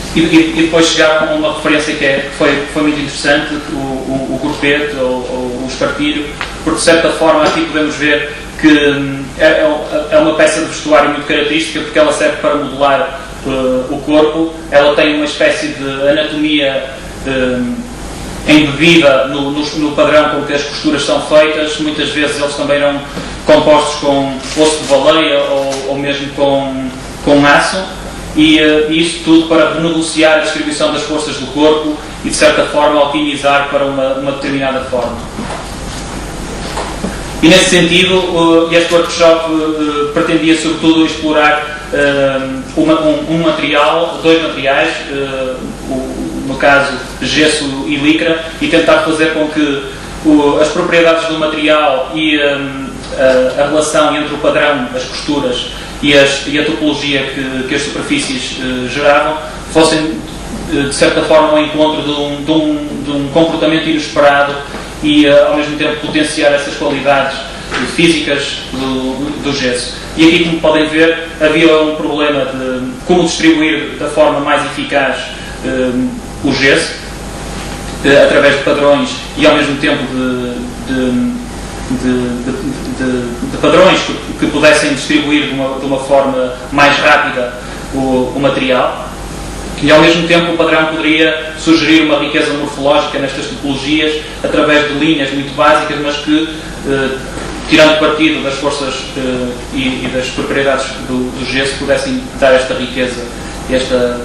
E depois chegaram a uma referência que foi muito interessante, o grupete ou o espartilho, porque de certa forma aqui podemos ver que é uma peça de vestuário muito característica, porque ela serve para modelar o corpo. Ela tem uma espécie de anatomia embebida no padrão com que as costuras são feitas. Muitas vezes eles também eram compostos com osso de baleia ou mesmo com aço, e isso tudo para renegociar a distribuição das forças do corpo e de certa forma otimizar para uma determinada forma. E nesse sentido, este workshop pretendia sobretudo explorar dois materiais, no caso gesso e licra, e tentar fazer com que as propriedades do material e a relação entre o padrão, as costuras e a topologia que as superfícies geravam fossem de certa forma ao encontro de um comportamento inesperado e ao mesmo tempo potenciar essas qualidades físicas do gesso. E aqui, como podem ver, havia um problema de como distribuir da forma mais eficaz o gesso através de padrões e ao mesmo tempo de padrões que pudessem distribuir de uma forma mais rápida o material. E ao mesmo tempo o padrão poderia sugerir uma riqueza morfológica nestas topologias através de linhas muito básicas, mas que, tirando partido das forças e das propriedades do gesso, pudessem dar esta riqueza, esta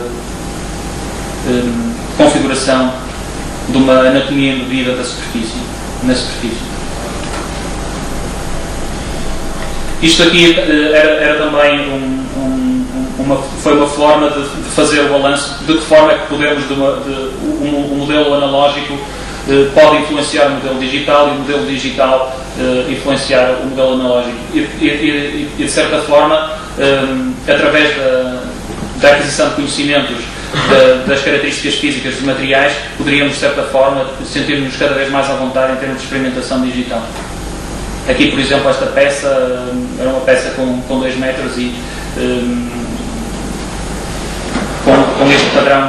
configuração de uma anatomia embebida na superfície. Isto aqui era também foi uma forma de fazer o balanço de que forma é que podemos, o modelo analógico pode influenciar o modelo digital e o modelo digital influenciar o modelo analógico. E de certa forma, através da aquisição de conhecimentos das características físicas dos materiais, poderíamos, de certa forma, sentir-nos cada vez mais à vontade em termos de experimentação digital. Aqui, por exemplo, esta peça era uma peça com 2 metros e com este padrão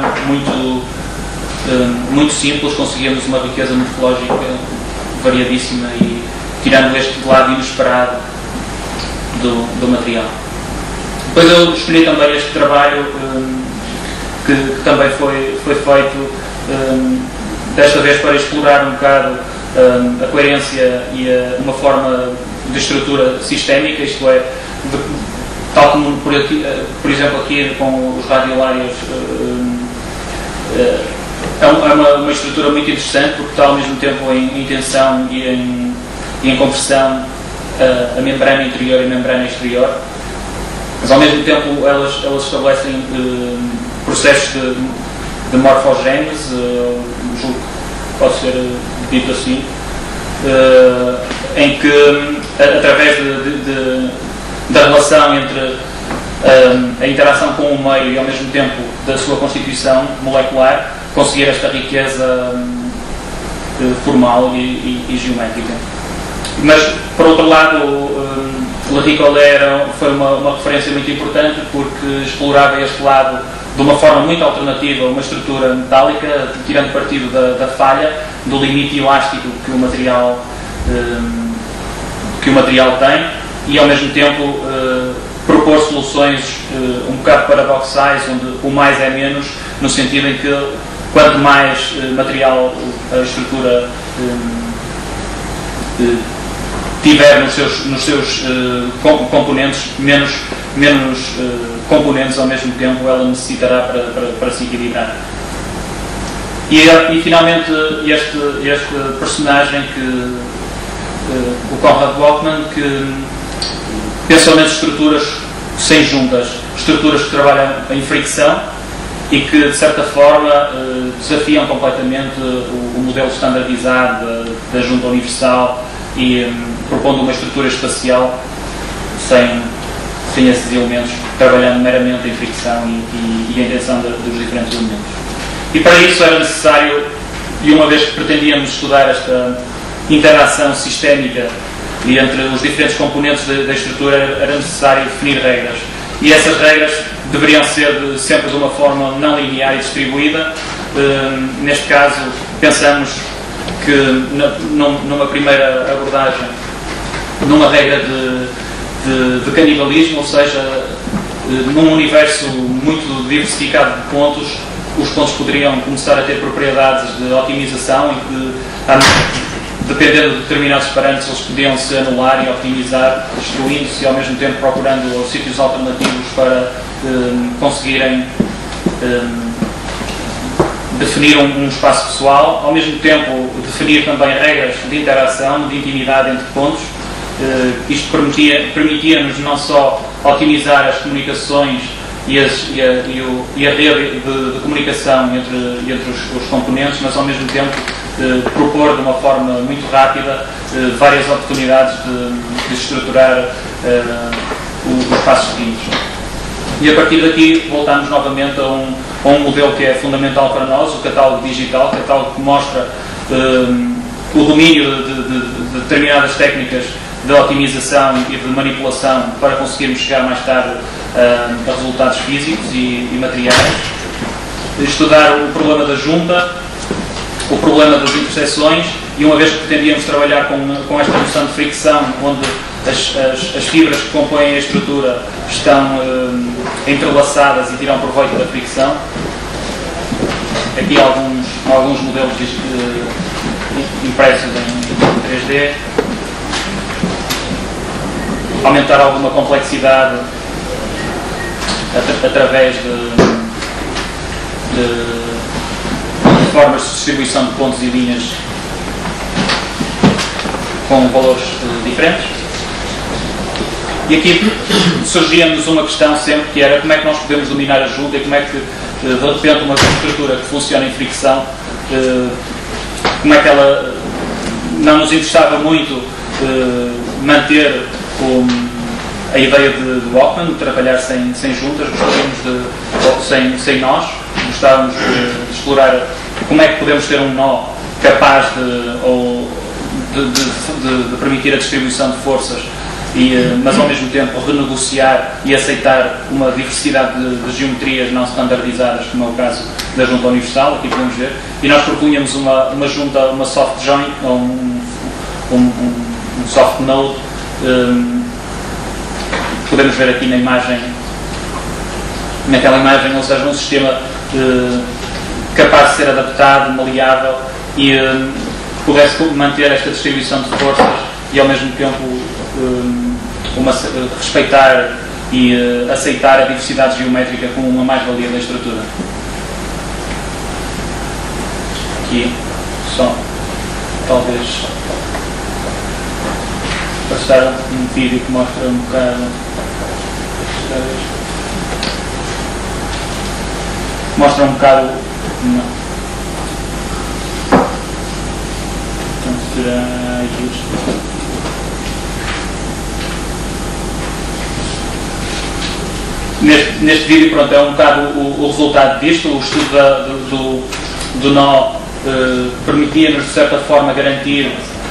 muito simples conseguíamos uma riqueza morfológica variadíssima e tirando este lado inesperado do material. Depois eu escolhi também este trabalho que também foi feito desta vez para explorar um bocado a coerência e uma forma de estrutura sistémica, isto é, tal como por exemplo aqui com os radiolários, é uma estrutura muito interessante porque está ao mesmo tempo em tensão e em compressão a membrana interior e a membrana exterior, mas ao mesmo tempo elas estabelecem processos de morfogênese, julgo que pode ser dito assim, em que através da relação entre a interação com o meio e ao mesmo tempo da sua constituição molecular conseguir esta riqueza formal e geométrica. Mas, por outro lado, Le Ricolet foi uma referência muito importante porque explorava este lado de uma forma muito alternativa, uma estrutura metálica, tirando partido da falha, do limite elástico que o material tem, e ao mesmo tempo propor soluções um bocado paradoxais, onde o mais é menos, no sentido em que quanto mais material a estrutura tiver nos seus componentes, menos componentes ao mesmo tempo ela necessitará para se equilibrar. E finalmente este personagem o Konrad Volkmann, que pensou nas estruturas sem juntas, estruturas que trabalham em fricção e que de certa forma desafiam completamente o modelo standardizado da junta universal e propondo uma estrutura espacial sem esses elementos, trabalhando meramente em fricção e em tensão dos diferentes elementos. E para isso era necessário, e uma vez que pretendíamos estudar esta interação sistémica e entre os diferentes componentes da estrutura, era necessário definir regras. E essas regras deveriam ser sempre de uma forma não linear e distribuída. Neste caso, pensamos que numa primeira abordagem, numa regra de canibalismo, ou seja, num universo muito diversificado de pontos, os pontos poderiam começar a ter propriedades de otimização e que, dependendo de determinados parâmetros, eles podiam se anular e optimizar, destruindo-se e ao mesmo tempo procurando sítios alternativos para conseguirem definir um espaço pessoal, ao mesmo tempo definir também regras de interação, de intimidade entre pontos. Isto permitia-nos não só otimizar as comunicações e a rede de comunicação entre os componentes, mas ao mesmo tempo propor de uma forma muito rápida várias oportunidades de estruturar os passos seguintes. E a partir daqui voltamos novamente a um modelo que é fundamental para nós, o catálogo digital, catálogo que mostra o domínio de determinadas técnicas de otimização e de manipulação para conseguirmos chegar mais tarde a resultados físicos e materiais. Estudar o problema da junta, o problema das interseções, e uma vez que pretendíamos trabalhar com esta noção de fricção, onde as fibras que compõem a estrutura estão entrelaçadas e tiram proveito da fricção. Aqui alguns modelos impressos em 3D. Aumentar alguma complexidade através de formas de distribuição de pontos e linhas com valores diferentes. E aqui surgia-nos uma questão sempre, que era como é que nós podemos dominar a junta e como é que, de repente, uma estrutura que funciona em fricção, como é que ela não nos interessava muito manter a ideia de Walkman, de trabalhar sem juntas, gostaríamos sem nós, gostávamos de explorar como é que podemos ter um nó capaz de permitir a distribuição de forças, mas ao mesmo tempo renegociar e aceitar uma diversidade de geometrias não standardizadas, como é o caso da junta universal. Aqui podemos ver, e nós propunhamos uma junta, uma soft joint, ou um soft node. Podemos ver aqui na imagem, naquela imagem, ou seja, um sistema capaz de ser adaptado, maleável e pudesse manter esta distribuição de forças e ao mesmo tempo respeitar e aceitar a diversidade geométrica como uma mais-valia da estrutura. Aqui, só talvez passar um vídeo que mostra um bocado. Mostra um bocado. Não. Então será justo. Neste vídeo, pronto, é um bocado o resultado disto. O estudo do nó permitia-nos, de certa forma, garantir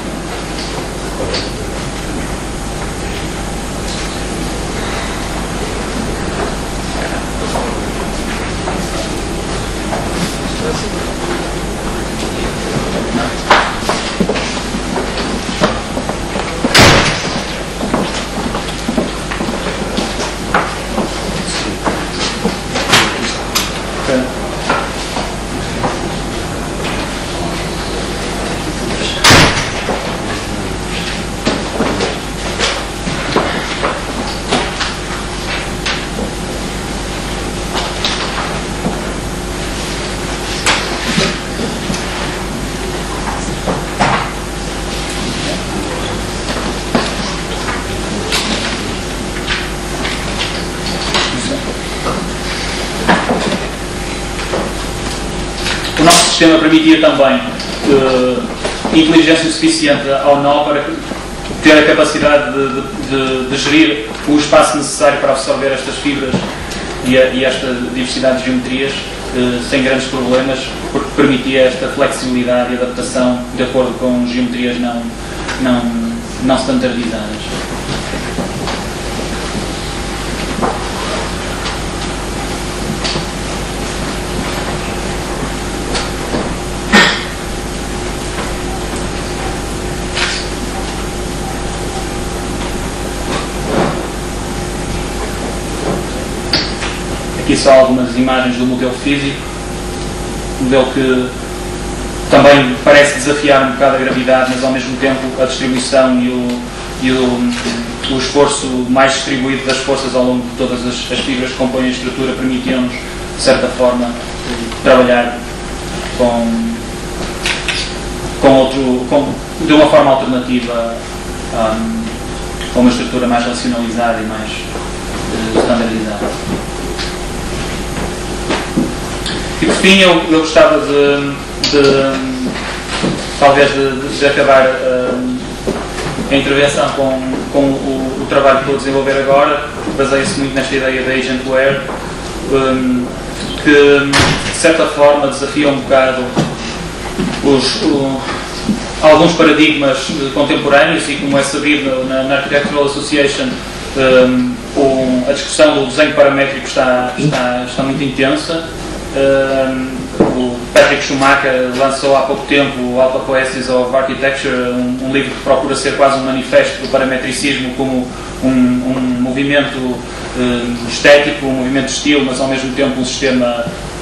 o nosso sistema permitia também inteligência suficiente ao nó para ter a capacidade de gerir o espaço necessário para absorver estas fibras e esta diversidade de geometrias sem grandes problemas, porque permitia esta flexibilidade e adaptação de acordo com geometrias não standardizadas. aqui só algumas imagens do modelo físico, modelo que também parece desafiar um bocado a gravidade, mas ao mesmo tempo a distribuição e o esforço mais distribuído das forças ao longo de todas as fibras que compõem a estrutura permitiam-nos, de certa forma, trabalhar de uma forma alternativa, com uma estrutura mais racionalizada e mais standardizada. E por fim, eu gostava talvez de acabar a intervenção com o trabalho que vou desenvolver agora. Baseia-se muito nesta ideia da Agentware, que de certa forma desafia um bocado alguns paradigmas contemporâneos, e como é sabido na Architectural Association a discussão do desenho paramétrico está muito intensa. O Patrick Schumacher lançou há pouco tempo o Alpha Poesis of Architecture, um livro que procura ser quase um manifesto do parametricismo como um movimento estético, um movimento de estilo, mas ao mesmo tempo um sistema,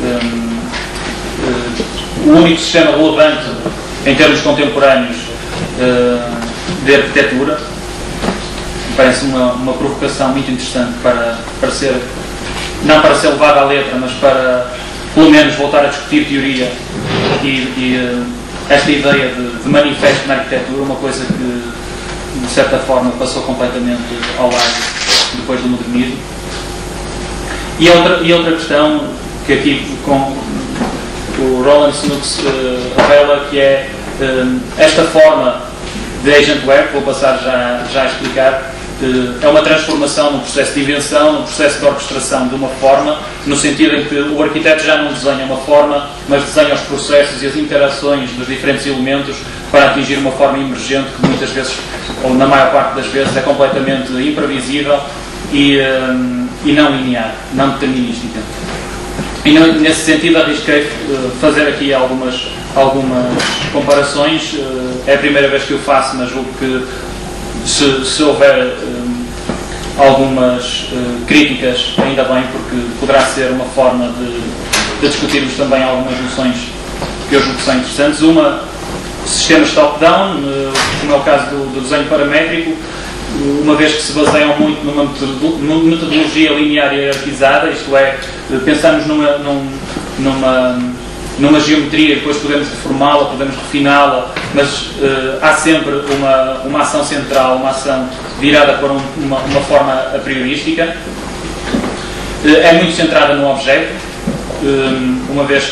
o único sistema relevante em termos contemporâneos de arquitetura. Parece uma provocação muito interessante para ser, não para ser levada à letra, mas para pelo menos voltar a discutir teoria e esta ideia de manifesto na arquitetura, uma coisa que de certa forma passou completamente ao lado depois do modernismo. E outra questão que aqui com o Roland Snooks revela, que é esta forma de Agentware, que vou passar já a explicar, é uma transformação no processo de invenção, no processo de orquestração de uma forma, no sentido em que o arquiteto já não desenha uma forma, mas desenha os processos e as interações dos diferentes elementos para atingir uma forma emergente que muitas vezes, ou na maior parte das vezes, é completamente imprevisível e não linear, não determinística. E nesse sentido arrisquei fazer aqui algumas comparações. É a primeira vez que eu faço, mas julgo que se houver algumas críticas, ainda bem, porque poderá ser uma forma de discutirmos também algumas noções que eu julgo que são interessantes. Sistemas top-down, como é o caso do desenho paramétrico, uma vez que se baseiam muito numa metodologia linear e hierarquizada, isto é, pensamos numa geometria e depois podemos deformá-la, podemos refiná-la, mas há sempre uma ação central, uma ação virada para uma forma a priorística. É muito centrada no objeto, uma vez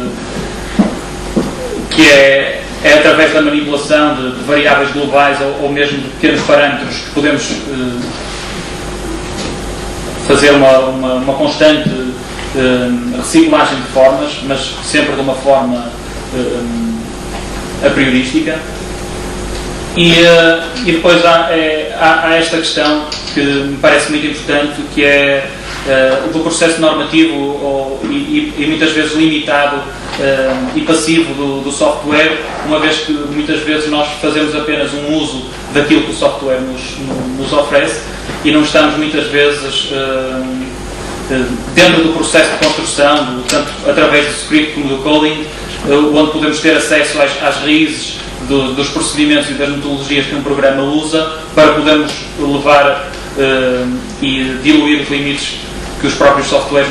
que é através da manipulação de variáveis globais ou mesmo de pequenos parâmetros que podemos fazer uma constante reciclagem de formas, mas sempre de uma forma a priorística. E depois há esta questão que me parece muito importante, que é do processo normativo e muitas vezes limitado e passivo do software, uma vez que muitas vezes nós fazemos apenas um uso daquilo que o software nos oferece e não estamos muitas vezes dentro do processo de construção, tanto através do script como do coding, onde podemos ter acesso às raízes dos procedimentos e das metodologias que um programa usa, para podermos levar e diluir os limites que os próprios softwares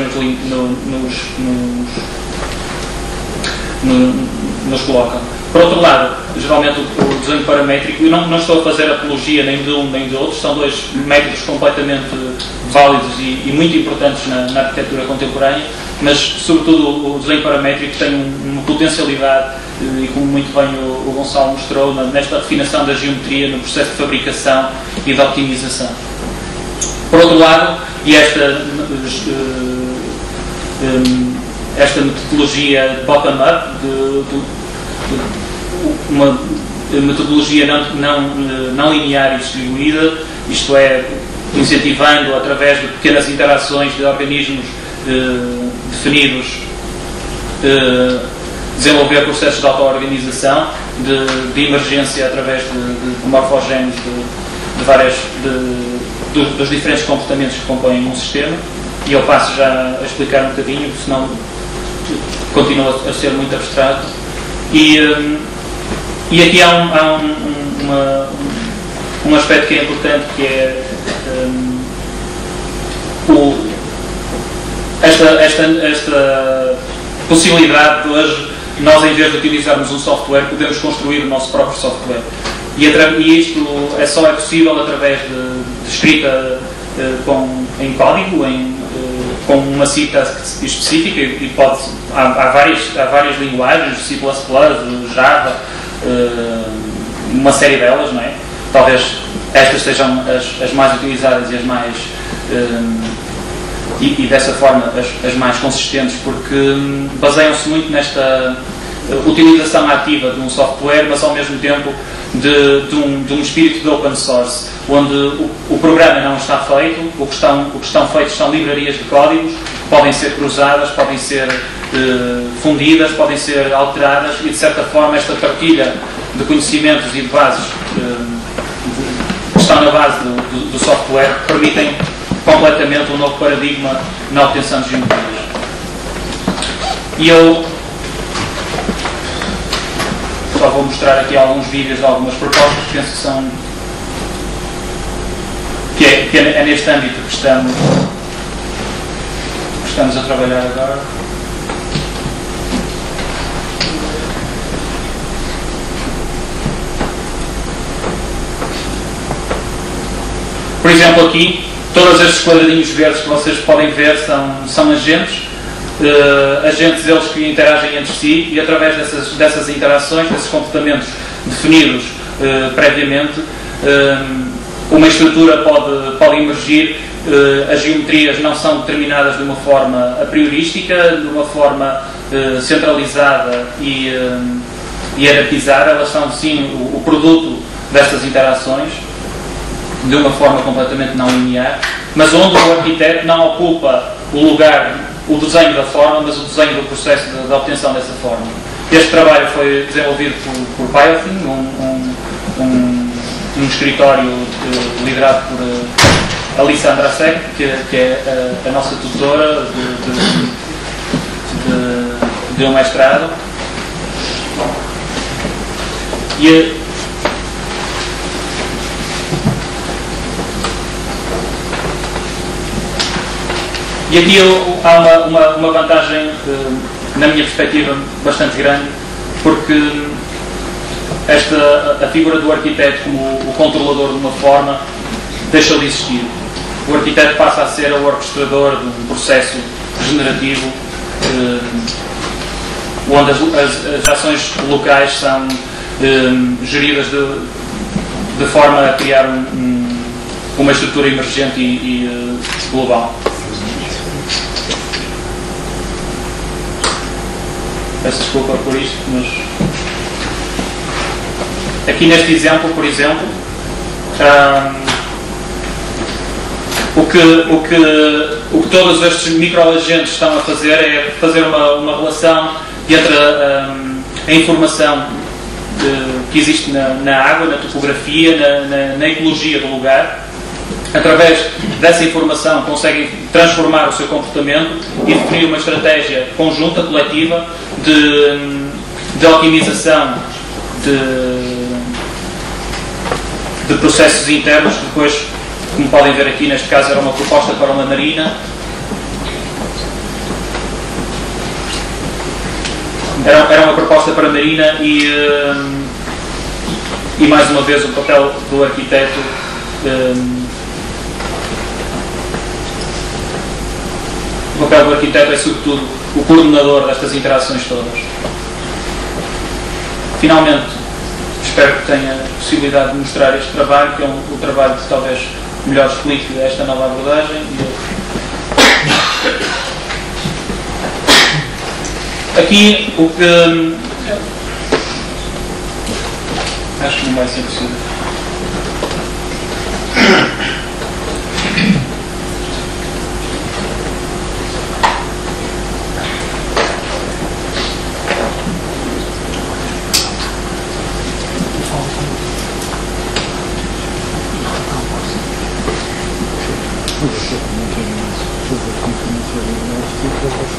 nos colocam. Por outro lado, geralmente o desenho paramétrico, e não estou a fazer apologia nem de um nem de outro, são dois métodos completamente válidos e muito importantes na arquitetura contemporânea, mas sobretudo o desenho paramétrico tem uma potencialidade, e como muito bem o Gonçalo mostrou, nesta refinação da geometria, no processo de fabricação e de optimização. Por outro lado, e esta metodologia bottom-up, uma metodologia não linear e distribuída, isto é, incentivando através de pequenas interações de organismos definidos, desenvolver processos de auto-organização, de emergência através de morfogéneos dos diferentes comportamentos que compõem um sistema. e eu passo já a explicar um bocadinho, senão continua a ser muito abstrato. E aqui há um aspecto que é importante, que é esta possibilidade de hoje, nós, em vez de utilizarmos um software, podemos construir o nosso próprio software. E isto só é possível através de escrita em código, com uma cita específica, e há várias linguagens, C++, Java, uma série delas, não é? Talvez estas sejam as mais utilizadas e as mais e dessa forma as mais consistentes, porque baseiam-se muito nesta utilização ativa de um software, mas ao mesmo tempo de um espírito de open source, onde o programa não está feito, o que estão feitos são livrarias de códigos, podem ser cruzadas, podem ser fundidas, podem ser alteradas, e de certa forma esta partilha de conhecimentos e de bases que estão na base do software permitem completamente um novo paradigma na obtenção de geometrias. E eu só vou mostrar aqui alguns vídeos de algumas propostas que penso que são que é neste âmbito que estamos a trabalhar agora. Por exemplo, aqui todos estes quadradinhos verdes que vocês podem ver são agentes eles que interagem entre si, e através dessas interações, desses comportamentos definidos previamente, uma estrutura pode emergir. As geometrias não são determinadas de uma forma a priorística, de uma forma centralizada e hierarquizada. Elas são sim o produto destas interações, de uma forma completamente não linear, mas onde o arquiteto não ocupa o lugar, o desenho da forma, mas o desenho do processo de obtenção dessa forma. Este trabalho foi desenvolvido por Biofin, um escritório liderado por Alissandra Sec, que é a nossa tutora de um mestrado. E aqui há uma vantagem, na minha perspectiva, bastante grande, porque a figura do arquiteto como o controlador de uma forma deixou de existir. O arquiteto passa a ser o orquestrador de um processo generativo, onde as ações locais são geridas de forma a criar uma estrutura emergente e global. Peço desculpa por isto, mas aqui neste exemplo, por exemplo, o que todos estes microagentes estão a fazer é fazer uma relação entre a informação que existe na água, na topografia, na ecologia do lugar. Através dessa informação conseguem transformar o seu comportamento e definir uma estratégia conjunta, coletiva, de otimização de processos internos, que depois, como podem ver aqui, neste caso era uma proposta para uma marina. Era uma proposta para a marina e mais uma vez o papel do arquiteto o papel do arquiteto é sobretudo o coordenador destas interações todas. Finalmente, espero que tenha a possibilidade de mostrar este trabalho, que é o trabalho que talvez melhor explique esta nova abordagem. Aqui o que acho que não vai ser possível.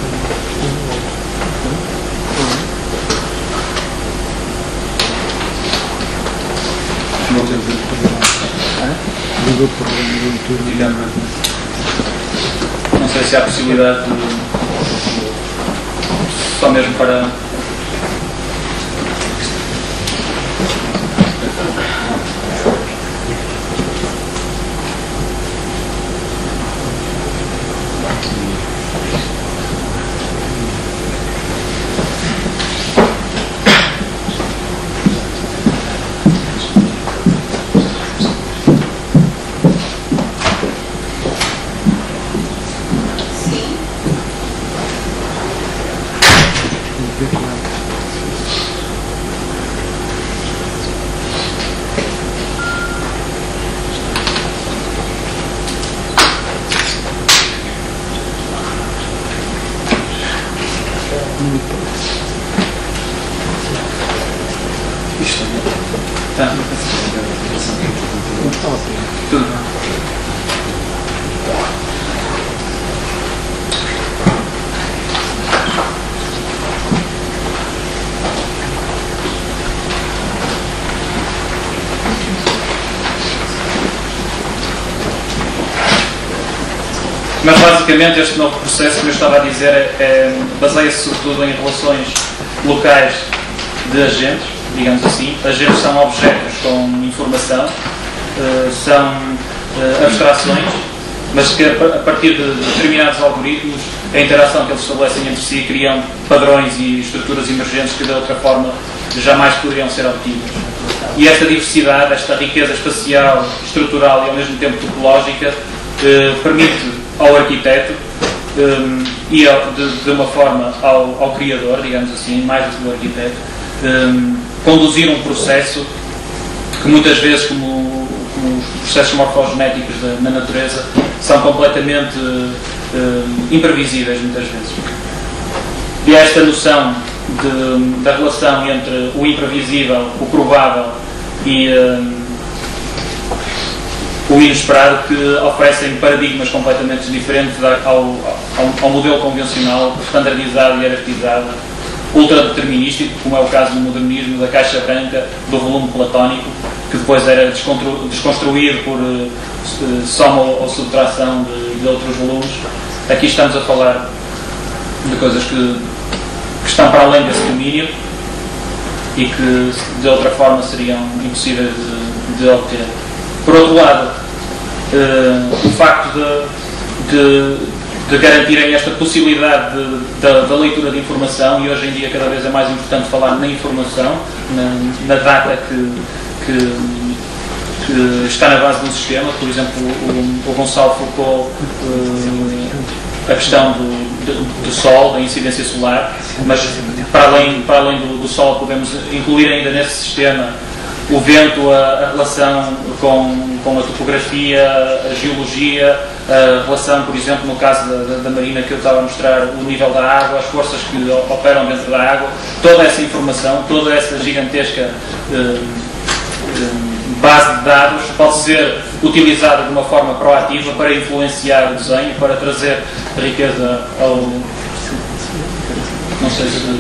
Não sei se há possibilidade de, só mesmo para Mas basicamente este novo processo, como eu estava a dizer, baseia-se sobretudo em relações locais de agentes, digamos assim. Agentes são objetos com informação, são abstrações, mas que a partir de determinados algoritmos, a interação que eles estabelecem entre si criam padrões e estruturas emergentes que de outra forma jamais poderiam ser obtidas. E esta diversidade, esta riqueza espacial, estrutural e ao mesmo tempo topológica permite ao arquiteto e de uma forma ao criador, digamos assim, mais do que o arquiteto, conduzir um processo que muitas vezes, como os processos morfogenéticos na natureza, são completamente imprevisíveis muitas vezes. E esta noção da relação entre o imprevisível, o provável e o inesperado, que oferecem paradigmas completamente diferentes ao modelo convencional, standardizado e hierarquizado, ultradeterminístico, como é o caso do modernismo, da caixa branca, do volume platónico, que depois era desconstruído por soma ou subtração de outros volumes. Aqui estamos a falar de coisas que estão para além desse domínio e que de outra forma seriam impossíveis de obter. Por outro lado, o facto de garantirem esta possibilidade da leitura de informação, e hoje em dia cada vez é mais importante falar na informação, na data que está na base de um sistema. Por exemplo, o Gonçalo focou a questão do Sol, da incidência solar, mas para além do Sol podemos incluir ainda nesse sistema o vento, a relação com a topografia, a geologia, a relação, por exemplo, no caso da Marina, que eu estava a mostrar, o nível da água, as forças que operam dentro da água, toda essa informação, toda essa gigantesca base de dados pode ser utilizada de uma forma proativa para influenciar o desenho, para trazer riqueza ao... Não sei se...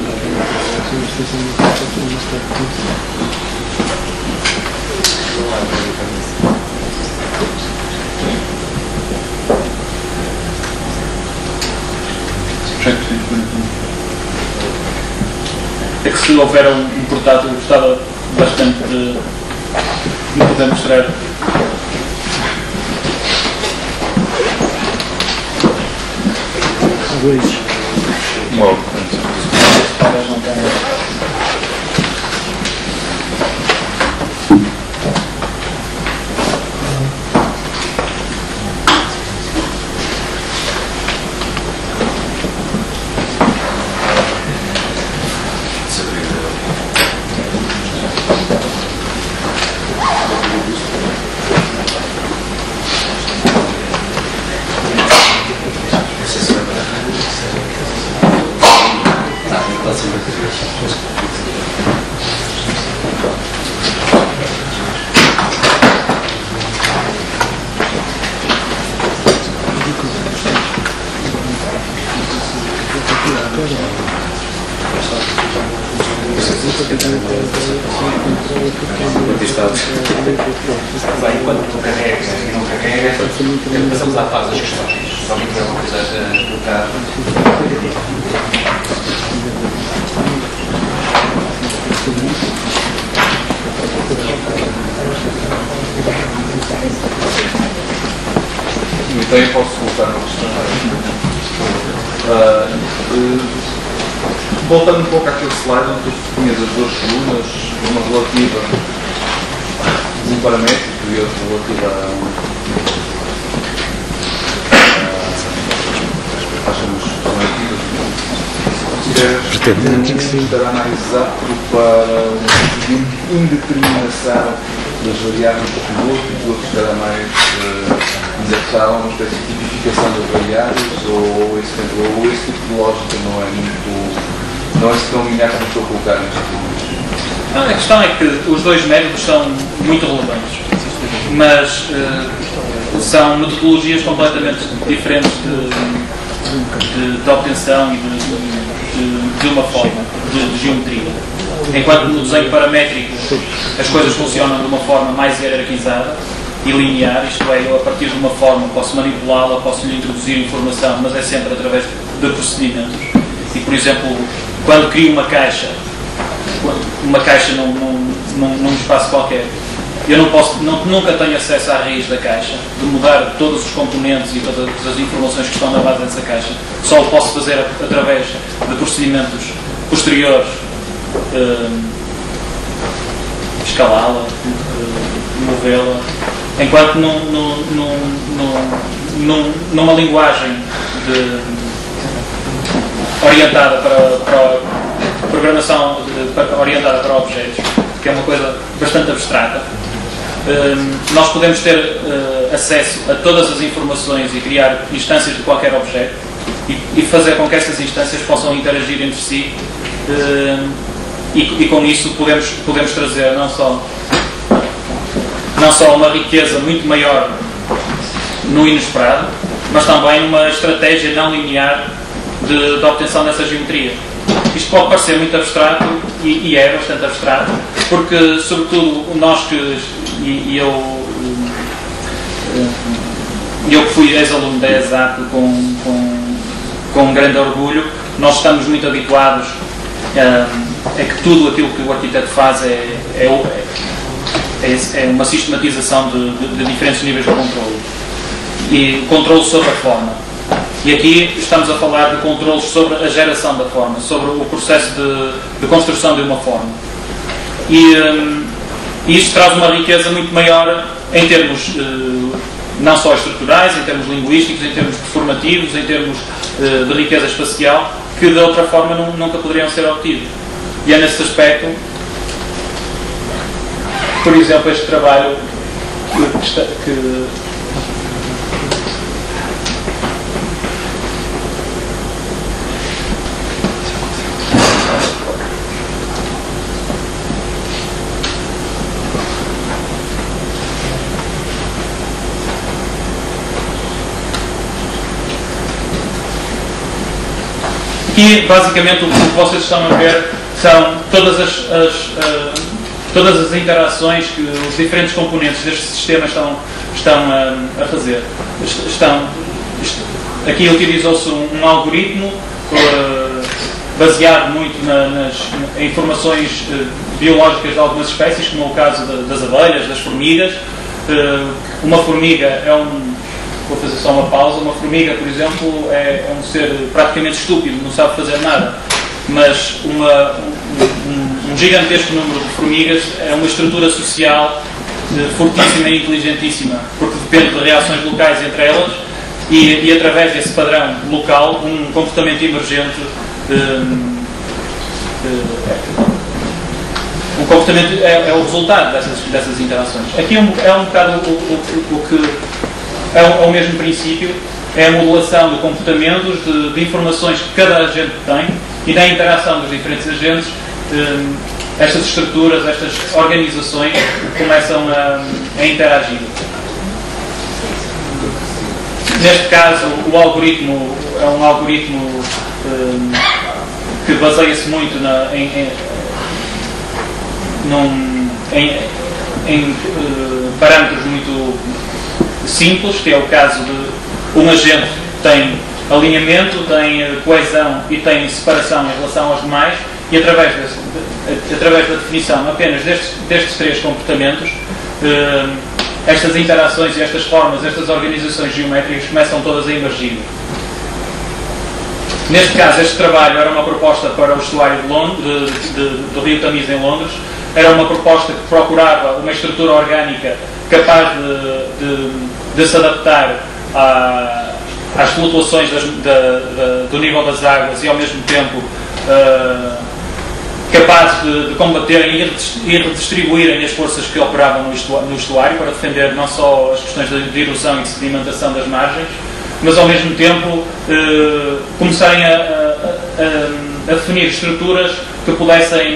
É que se houver um portátil, eu gostava bastante de poder mostrar. Talvez não tenha. Enquanto tu carregas e não carregas, passamos à fase das questões. Se alguém tiver alguma coisa a colocar. Então eu posso colocar uma questão. Voltando um pouco àquele slide onde tu tinhas as duas colunas, uma relativa a um paramétrico e outra relativa às consideras para análise apto para uma indeterminação das variáveis dos múltiplos, estará mais indexado a uma espécie de tipificação das variáveis, ou esse tipo de lógica não é se tão linear como estou a colocar neste momento? A questão é que os dois métodos são muito relevantes, mas são metodologias completamente diferentes de obtenção e de uma forma de geometria. Enquanto no desenho paramétrico as coisas funcionam de uma forma mais hierarquizada e linear, isto é, eu a partir de uma forma posso manipulá-la, posso lhe introduzir informação, mas é sempre através de procedimentos. E, por exemplo, quando crio uma caixa num espaço qualquer, eu nunca tenho acesso à raiz da caixa, de mudar todos os componentes e todas as informações que estão na base dessa caixa. Só o posso fazer através de procedimentos posteriores, escalá-la, movê-la, enquanto numa linguagem orientada para programação orientada para objetos, que é uma coisa bastante abstrata, nós podemos ter acesso a todas as informações e criar instâncias de qualquer objeto e fazer com que essas instâncias possam interagir entre si, e com isso podemos trazer não só uma riqueza muito maior no inesperado, mas também uma estratégia não linear de obtenção dessa geometria. Isto pode parecer muito abstrato, e é bastante abstrato, porque, sobretudo, nós eu que fui ex-aluno da ESAP com grande orgulho, nós estamos muito habituados a que tudo aquilo que o arquiteto faz é uma sistematização de diferentes níveis de controle. E controle sobre a forma. E aqui estamos a falar de controles sobre a geração da forma, sobre o processo de construção de uma forma. E isto traz uma riqueza muito maior em termos não só estruturais, em termos linguísticos, em termos performativos, em termos de riqueza espacial, que de outra forma nunca poderiam ser obtidos. E é nesse aspecto, por exemplo, este trabalho que aqui, basicamente, o que vocês estão a ver são todas as interações que os diferentes componentes deste sistema estão a fazer. Aqui utilizou-se um algoritmo baseado muito em informações biológicas de algumas espécies, como é o caso das abelhas, das formigas. Uma formiga vou fazer só uma pausa. Uma formiga, por exemplo, é um ser praticamente estúpido, não sabe fazer nada. Mas um gigantesco número de formigas é uma estrutura social fortíssima e inteligentíssima, porque depende de reações locais entre elas e através desse padrão local, um comportamento emergente. O comportamento é o resultado dessas interações. Aqui é um bocado o que é o mesmo princípio, é a modulação de comportamentos, de informações que cada agente tem, e na interação dos diferentes agentes, estas estruturas, estas organizações começam a interagir. Neste caso, o algoritmo é um algoritmo que baseia-se muito em parâmetros muito simples, que é o caso de um agente que tem alinhamento, tem coesão e tem separação em relação aos demais, e através da definição apenas destes três comportamentos, estas interações e estas formas, estas organizações geométricas começam todas a emergir. Neste caso, este trabalho era uma proposta para o estuário do Rio Tamise em Londres. Era uma proposta que procurava uma estrutura orgânica capaz de se adaptar às flutuações do nível das águas e, ao mesmo tempo, capaz de combaterem e redistribuírem as forças que operavam no estuário para defender não só as questões de erosão e de sedimentação das margens, mas ao mesmo tempo começarem a definir estruturas que pudessem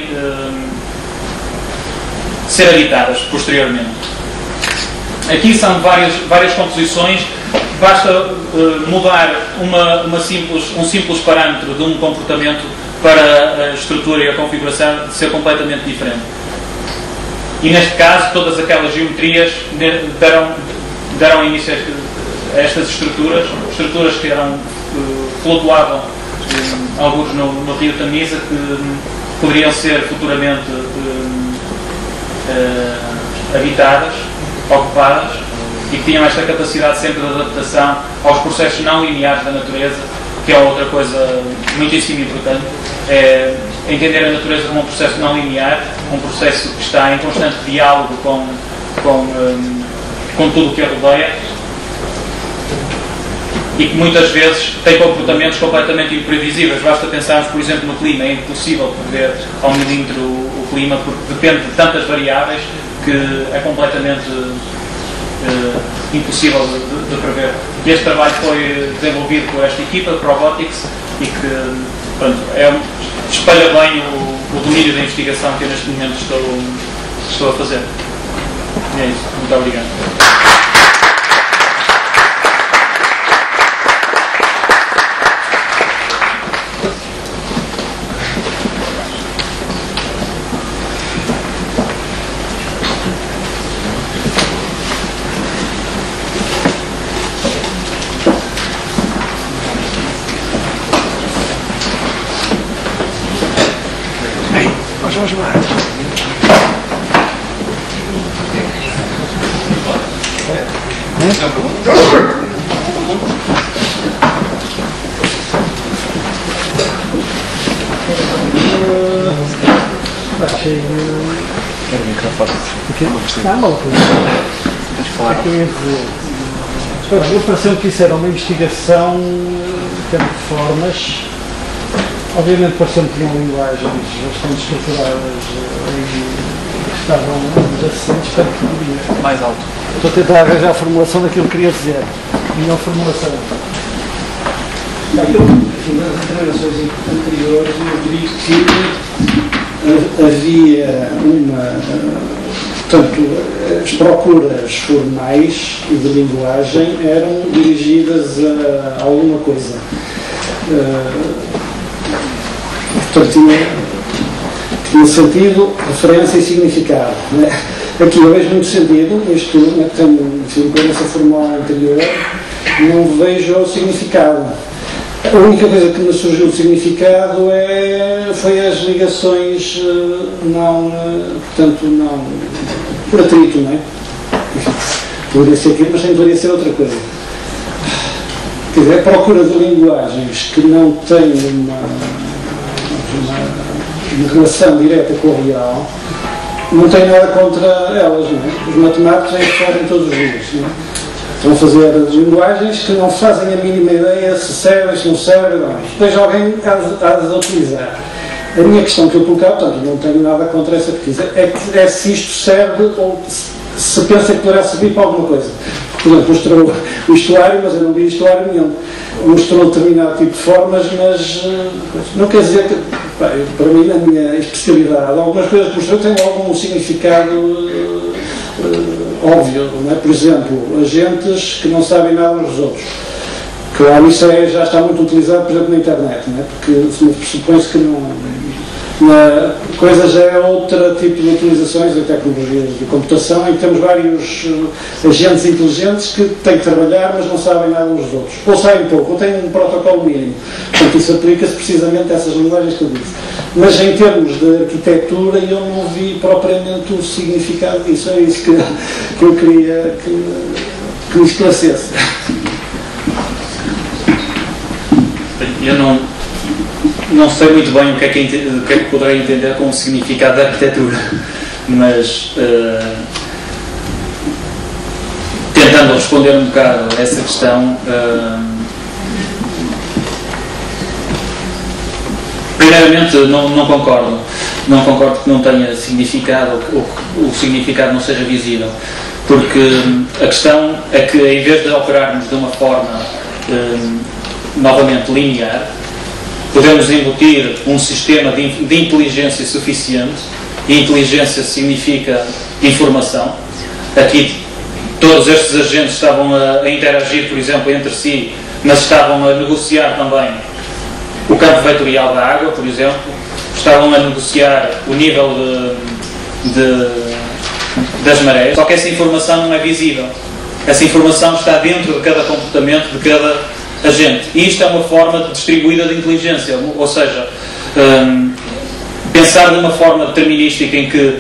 ser habitadas posteriormente. Aqui são várias composições. Basta mudar um simples parâmetro de um comportamento para a estrutura e a configuração ser completamente diferente. E neste caso, todas aquelas geometrias deram início a estas estruturas que flutuavam alguns no Rio Tamisa, que poderiam ser futuramente habitadas, ocupadas, e que tinham esta capacidade sempre de adaptação aos processos não lineares da natureza, que é outra coisa muitíssimo importante. É entender a natureza como um processo não linear, um processo que está em constante diálogo com tudo o que a rodeia, e que muitas vezes tem comportamentos completamente imprevisíveis. Basta pensarmos, por exemplo, no clima. É impossível prever ao milímetro o clima, porque depende de tantas variáveis que é completamente impossível de prever. E este trabalho foi desenvolvido por esta equipa de Probotics e que, pronto, espalha bem o domínio da investigação que eu neste momento estou a fazer. E é isso. Muito obrigado. Jorge Marcos. Achei. Quero o microfone. O quê? Ah, mal. Tens que falar. O que eu ia dizer? Eu pareceu que isso era uma investigação em termos de formas. Obviamente pareceu-me que tinham linguagens bastante estruturadas e estavam adjacentes, portanto podia. Mais alto. Estou a tentar arranjar a formulação daquilo que queria dizer. Melhor formulação. Nas intervenções anteriores eu diria que havia portanto, as procuras formais de linguagem eram dirigidas a alguma coisa. Portanto, tinha sentido, referência e significado. Né? Aqui eu vejo muito sentido, isto tenho coerência formal anterior, não vejo o significado. A única coisa que me surgiu de significado foi as ligações portanto, não por atrito, não é? Poderia ser aquilo, mas também poderia ser outra coisa. Quer dizer, a procura de linguagens que não têm uma relação direta com o real, não tem nada contra elas, não é? Os matemáticos é que fazem todos os dias, não é? Estão a fazer linguagens que não fazem a mínima ideia se servem, se não servem, não. Depois alguém há de utilizar. A minha questão que eu colocava, portanto, não tenho nada contra essa pesquisa, é se isto serve ou se pensa que poderá servir para alguma coisa. Por exemplo, mostrou o estuário, mas eu não vi estuário nenhum. Mostrou determinado tipo de formas, mas não quer dizer que, para mim, na minha especialidade, algumas coisas que mostrou têm algum significado óbvio, não é? Por exemplo, agentes que não sabem nada uns dos outros, Claro, isso já está muito utilizado, por exemplo, na internet, não é? Porque supõe-se que coisa já é outro tipo de utilizações de tecnologias de computação, em que temos vários agentes inteligentes que têm que trabalhar, mas não sabem nada uns dos outros. Ou sabem pouco, ou têm um protocolo mínimo. Portanto, isso aplica-se precisamente a essas linguagens que eu disse. Mas em termos de arquitetura, eu não vi propriamente o significado disso. É isso que eu queria que me esclarecesse. Eu não sei muito bem o que é que poderei entender com o significado da arquitetura, mas tentando responder um bocado a essa questão, primeiramente não concordo que não tenha significado ou que o significado não seja visível, porque a questão é que em vez de operarmos de uma forma novamente linear, podemos embutir um sistema de inteligência suficiente, e inteligência significa informação. Aqui todos estes agentes estavam a interagir, por exemplo, entre si, mas estavam a negociar também o campo vetorial da água, por exemplo, estavam a negociar o nível das marés, só que essa informação não é visível. Essa informação está dentro de cada comportamento de cada agente. E isto é uma forma distribuída de inteligência, ou seja, pensar de uma forma determinística em que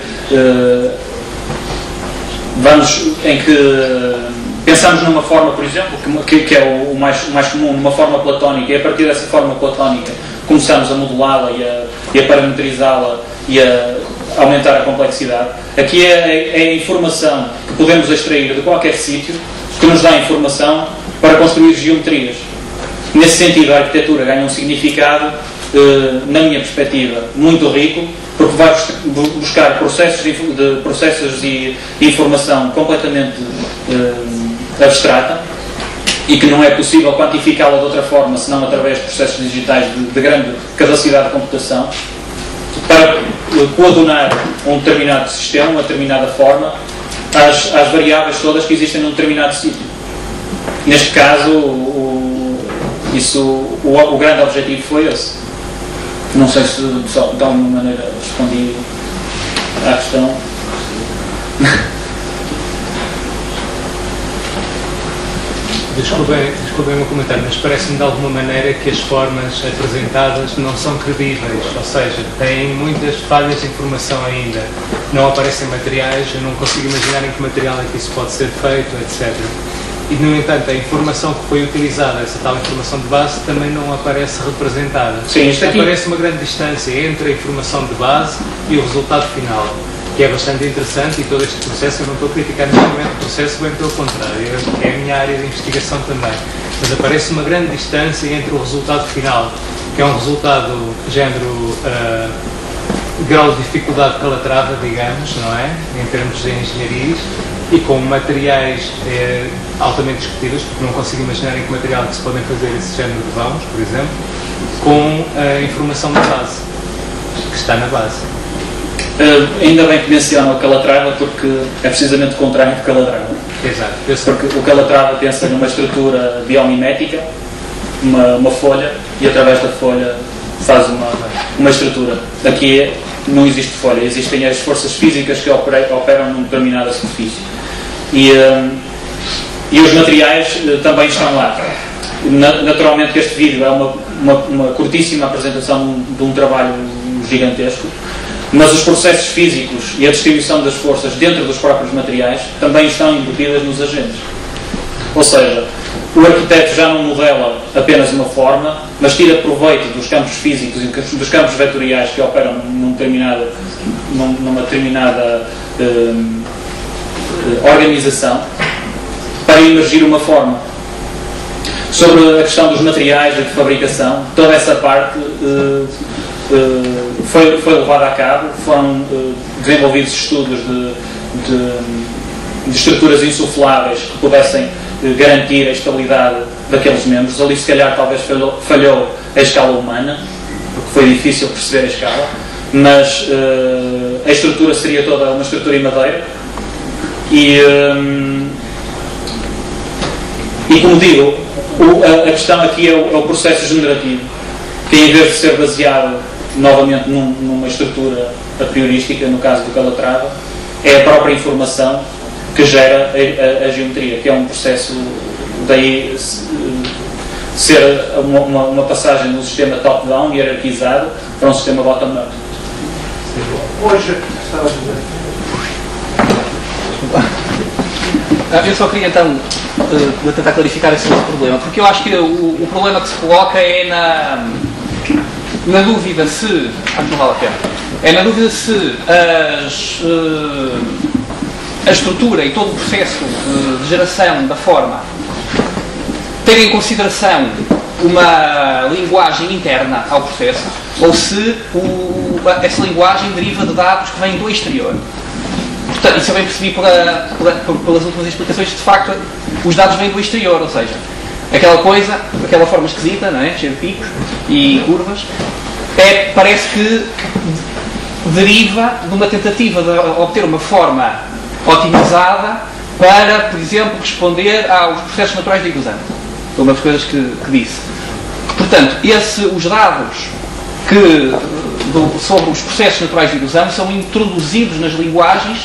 pensamos numa forma, por exemplo, que é o mais comum, numa forma platónica, e a partir dessa forma platónica começamos a modelá-la e a parametrizá-la e a aumentar a complexidade. Aqui é a informação que podemos extrair de qualquer sítio que nos dá a informação para construir geometrias. Nesse sentido, a arquitetura ganha um significado, na minha perspectiva, muito rico, porque vai buscar processos de informação completamente abstrata e que não é possível quantificá-la de outra forma senão através de processos digitais de grande capacidade de computação, para coadunar um determinado sistema, uma determinada forma, às variáveis todas que existem num determinado sítio. Neste caso, o grande objetivo foi esse. Não sei se de alguma maneira respondi à questão. Desculpem o meu comentário, mas parece-me de alguma maneira que as formas apresentadas não são credíveis, ou seja, têm muitas falhas de informação ainda, não aparecem materiais, eu não consigo imaginar em que material é que isso pode ser feito, etc. E, no entanto, a informação que foi utilizada, essa tal informação de base, também não aparece representada. Sim, isto aqui aparece uma grande distância entre a informação de base e o resultado final, que é bastante interessante, e todo este processo, eu não estou a criticar neste momento o processo, bem pelo contrário, é a minha área de investigação também. Mas aparece uma grande distância entre o resultado final, que é um resultado género grau de dificuldade calatrava, digamos, não é? Em termos de engenharias, e com materiais altamente discutíveis, porque não consigo imaginar em que material que se podem fazer esse género de vãos, por exemplo, com a informação da base, que está na base. Ainda bem que mencionam a Calatrava, porque é precisamente o contrário de Calatrava. Exato. Porque o Calatrava pensa numa estrutura biomimética, uma folha, e através da folha faz uma estrutura. Aqui não existe folha, existem as forças físicas que operam numa determinada superfície. E os materiais também estão lá. Naturalmente que este vídeo é uma curtíssima apresentação de um trabalho gigantesco, mas os processos físicos e a distribuição das forças dentro dos próprios materiais também estão embutidas nos agentes. Ou seja, o arquiteto já não modela apenas uma forma, mas tira proveito dos campos físicos e dos campos vetoriais que operam numa determinada organização para emergir uma forma. Sobre a questão dos materiais de fabricação, toda essa parte foi levada a cabo, foram desenvolvidos estudos de estruturas insufláveis que pudessem garantir a estabilidade daqueles membros. Ali se calhar talvez falhou a escala humana, porque foi difícil perceber a escala, mas a estrutura seria toda uma estrutura em madeira e como digo, A questão aqui é o processo generativo, que em vez de ser baseado novamente numa estrutura a priorística, no caso do Calatrava, é a própria informação que gera a geometria, que é um processo, daí ser uma passagem do sistema top-down hierarquizado para um sistema bottom-up. Hoje, estava a dizer. Eu só queria então tentar clarificar esse problema, porque eu acho que o problema que se coloca é na dúvida se, não vale a pena, é na dúvida se a estrutura e todo o processo de geração da forma tem em consideração uma linguagem interna ao processo, ou se essa linguagem deriva de dados que vêm do exterior. Portanto, isso eu bem percebi pelas últimas explicações, de facto os dados vêm do exterior, ou seja, aquela forma esquisita, não é? Cheia de picos e curvas, parece que deriva de uma tentativa de obter uma forma otimizada para, por exemplo, responder aos processos naturais da ilusão. Foi uma das coisas que disse. Portanto, os dados sobre os processos naturais de ilusão são introduzidos nas linguagens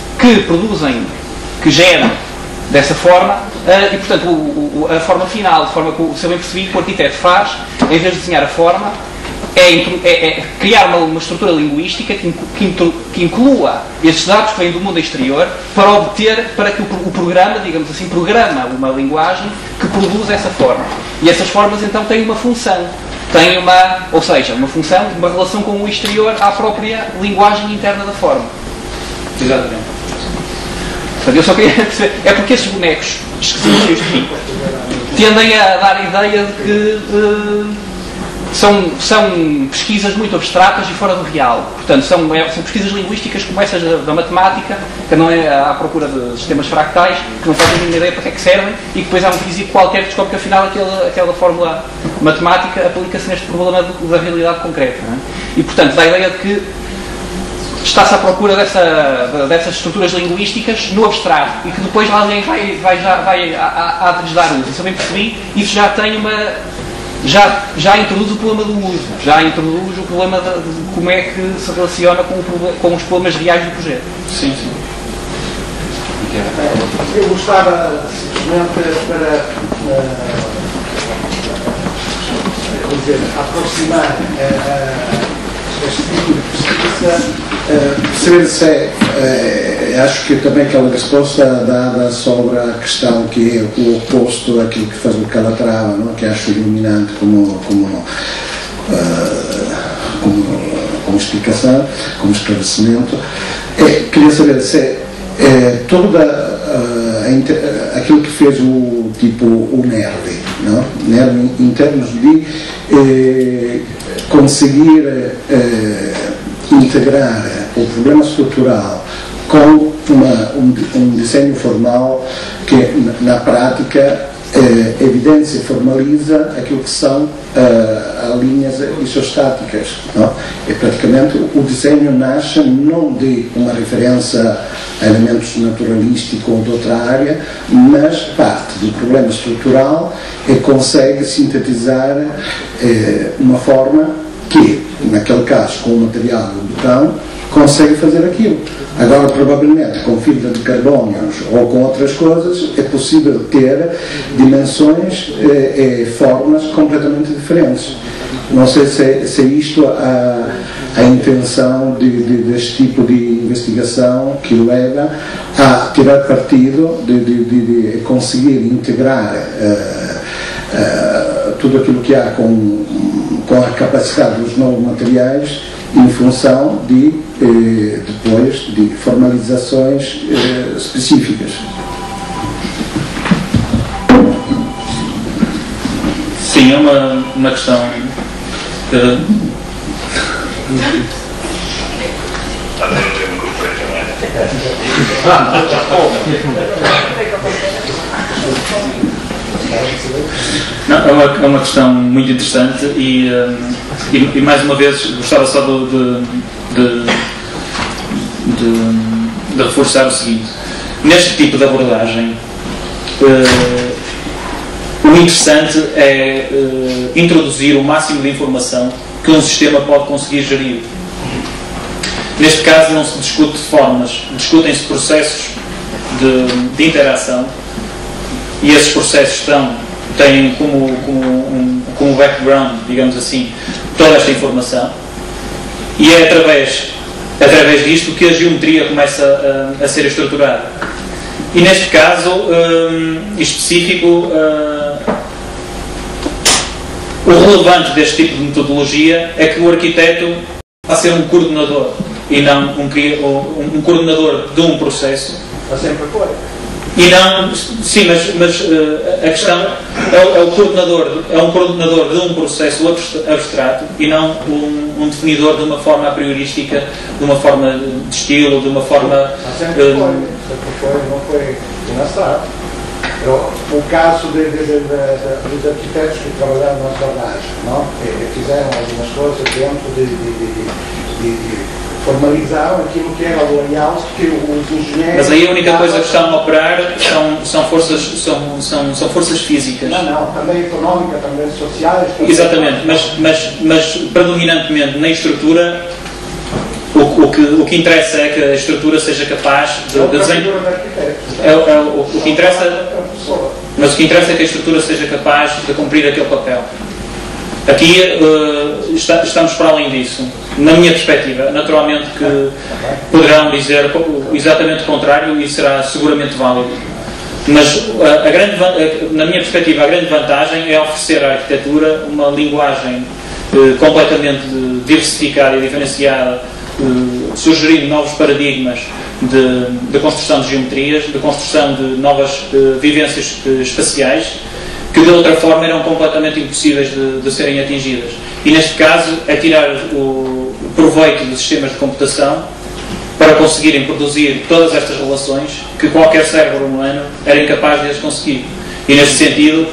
que geram dessa forma, e portanto a forma final, a forma que, se eu bem percebi, que o arquiteto faz, em vez de desenhar a forma, é criar uma estrutura linguística que inclua esses dados que vêm do mundo exterior para que o programa, digamos assim, programa uma linguagem que produz essa forma. E essas formas então têm uma função. Tem uma função, uma relação com o exterior à própria linguagem interna da forma. Exatamente. Portanto, eu só queria perceber, é porque esses bonecos esquisitos de pico tendem a dar a ideia de que são pesquisas muito abstratas e fora do real. Portanto, são pesquisas linguísticas como essas da matemática, que não é à procura de sistemas fractais, que não fazem a mínima ideia para que é que servem, e que depois há um físico qualquer que descobre que afinal aquela fórmula matemática aplica-se neste problema da realidade concreta. Não é? E, portanto, dá a ideia de que está-se à procura dessas estruturas linguísticas no abstrato, e que depois alguém vai dar uso. Se eu bem percebi, isso já tem já introduz o problema do uso, já introduz o problema de como é que se relaciona com os problemas reais do projeto. Sim, sim. Eu gostava simplesmente para aproximar este tipo de pesquisa, perceber se acho que também aquela resposta dada sobre a questão que é o oposto daquilo que faz o Calatrava, não? Que acho iluminante como explicação, como esclarecimento. Queria saber se aquilo que fez o Nervi, não? Nervi em termos de conseguir integrar o problema estrutural com um desenho formal que na prática evidencia e formaliza aquilo que são linhas isostáticas, não? E praticamente o desenho nasce não de uma referência a elementos naturalísticos ou de outra área, mas parte do problema estrutural e consegue sintetizar uma forma que, naquele caso, com o material do botão, consegue fazer aquilo. Agora, provavelmente, com fibra de carbono ou com outras coisas, é possível ter dimensões e formas completamente diferentes. Não sei se isto a intenção deste tipo de investigação que leva a tirar partido de conseguir integrar tudo aquilo que há com a capacidade dos novos materiais em função depois de formalizações específicas. Sim, é uma questão Não, é uma questão muito interessante e mais uma vez gostava só de reforçar o seguinte: neste tipo de abordagem o interessante é introduzir o máximo de informação que um sistema pode conseguir gerir. Neste caso não se discute formas, discutem-se processos de interação, e esses processos têm como background, digamos assim, toda esta informação, e é através disto que a geometria começa a ser estruturada. E neste caso específico, o relevante deste tipo de metodologia é que o arquiteto vai ser um coordenador e não um coordenador de um processo. Está sempre foi. E não, sim, mas a questão é um coordenador de um processo abstrato e não um definidor de uma forma a priorística, de uma forma de estilo, de uma forma... Sempre foi, não foi engraçado. O caso dos arquitetos que trabalharam nas barragens, não? Que fizeram algumas coisas dentro de formalizaram aquilo que era o layout que os engenheiros... Mas aí a única coisa que estão a operar são forças físicas. Não, também económica, também sociais... Exatamente, mas predominantemente na estrutura, o que interessa é que a estrutura seja capaz de desenhar... O que interessa... Mas o que interessa é que a estrutura seja capaz de cumprir aquele papel. Aqui estamos para além disso. Na minha perspectiva, naturalmente que poderão dizer exatamente o contrário e será seguramente válido. Mas na minha perspectiva, a grande vantagem é oferecer à arquitetura uma linguagem completamente diversificada e diferenciada, sugerindo novos paradigmas de construção de geometrias, de construção de novas vivências espaciais, que de outra forma eram completamente impossíveis de serem atingidas. E neste caso é tirar o proveito dos sistemas de computação para conseguirem produzir todas estas relações que qualquer cérebro humano era incapaz de as conseguir. E neste sentido